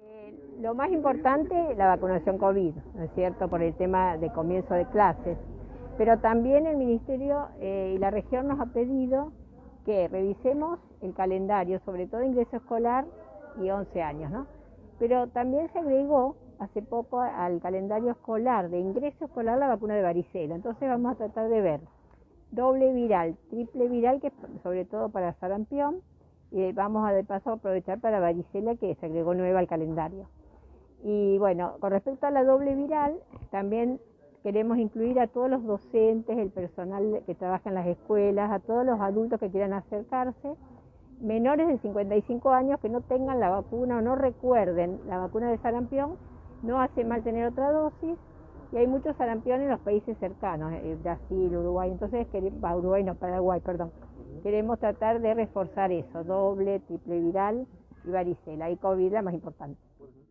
Lo más importante, la vacunación COVID, ¿no es cierto?, por el tema de comienzo de clases. Pero también el Ministerio y la región nos ha pedido que revisemos el calendario, sobre todo ingreso escolar y 11 años, ¿no? Pero también se agregó hace poco al calendario escolar, de ingreso escolar, la vacuna de varicela. Entonces vamos a tratar de ver doble viral, triple viral, que es sobre todo para sarampión, y vamos a de paso aprovechar para varicela, que se agregó nueva al calendario. Y bueno, con respecto a la doble viral, también queremos incluir a todos los docentes, el personal que trabaja en las escuelas, a todos los adultos que quieran acercarse, menores de 55 años que no tengan la vacuna o no recuerden la vacuna de sarampión. No hace mal tener otra dosis, y hay muchos sarampión en los países cercanos, Brasil, Uruguay. Entonces, Paraguay, perdón. Queremos tratar de reforzar eso, doble, triple viral y varicela, y COVID la más importante.